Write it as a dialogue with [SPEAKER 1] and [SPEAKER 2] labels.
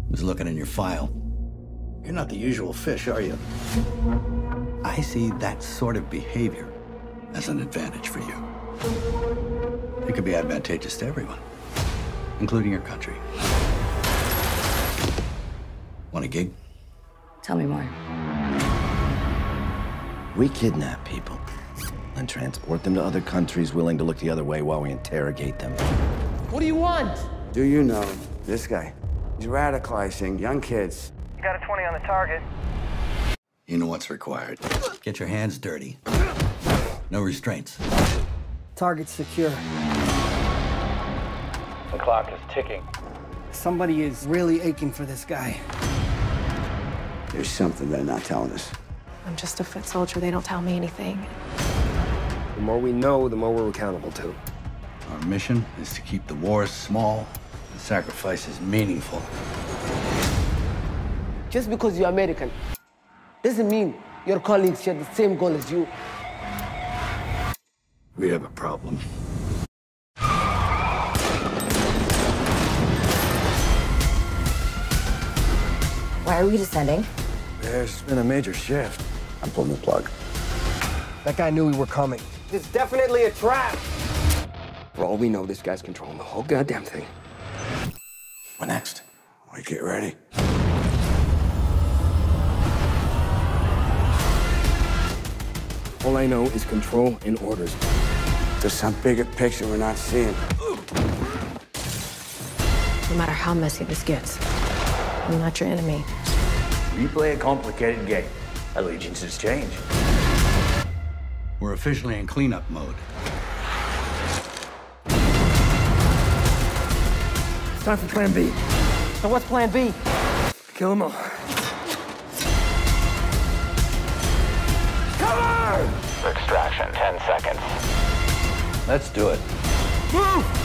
[SPEAKER 1] Was looking in your file. You're not the usual fish, are you? I see that sort of behavior as an advantage for you. It could be advantageous to everyone, including your country. Want a gig?
[SPEAKER 2] Tell me more.
[SPEAKER 3] We kidnap people and transport them to other countries willing to look the other way while we interrogate them.
[SPEAKER 4] What do you want?
[SPEAKER 5] Do you know this guy? He's radicalizing young kids.
[SPEAKER 6] You got a 20 on the target.
[SPEAKER 1] You know what's required. Get your hands dirty. No restraints.
[SPEAKER 4] Target's secure.
[SPEAKER 6] The clock is ticking.
[SPEAKER 4] Somebody is really aching for this guy.
[SPEAKER 5] There's something they're not telling us.
[SPEAKER 7] I'm just a foot soldier. They don't tell me anything.
[SPEAKER 8] The more we know, the more we're accountable to.
[SPEAKER 1] Our mission is to keep the wars small and sacrifices meaningful.
[SPEAKER 4] Just because you're American doesn't mean your colleagues share the same goal as you.
[SPEAKER 1] We have a problem.
[SPEAKER 2] Why are we descending?
[SPEAKER 5] There's been a major shift. I'm pulling the plug.
[SPEAKER 8] That guy knew we were coming.
[SPEAKER 4] It's definitely a trap.
[SPEAKER 8] For all we know, this guy's controlling the whole goddamn thing.
[SPEAKER 1] What next?
[SPEAKER 5] We get ready.
[SPEAKER 8] All I know is control and orders.
[SPEAKER 5] There's some bigger picture we're not seeing.
[SPEAKER 7] No matter how messy this gets, I'm not your enemy.
[SPEAKER 6] You play a complicated game. Allegiances change.
[SPEAKER 1] We're officially in cleanup mode.
[SPEAKER 8] It's time for Plan B.
[SPEAKER 4] So what's Plan B?
[SPEAKER 8] Kill them all.
[SPEAKER 6] Extraction, 10 seconds.
[SPEAKER 1] Let's do it.
[SPEAKER 8] Move!